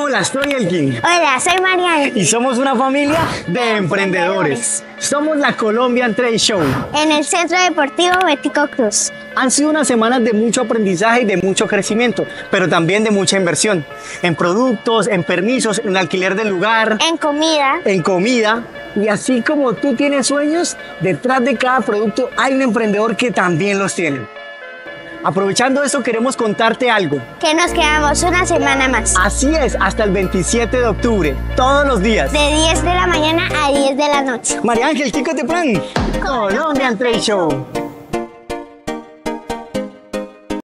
Hola, soy Elkin Hola, soy Mariana. y somos una familia de emprendedores. Somos la Colombian Trade Show. En el Centro Deportivo Betico Cruz. Han sido unas semanas de mucho aprendizaje y de mucho crecimiento, pero también de mucha inversión. En productos, en permisos, en alquiler del lugar, En comida. en comida. Y así como tú tienes sueños, detrás de cada producto hay un emprendedor que también los tiene. Aprovechando eso, queremos contarte algo. Que nos quedamos una semana más. Así es, hasta el 27 de octubre, todos los días. De 10 de la mañana a 10 de la noche. María Ángel, chicos de plan. Colombian Trade Show.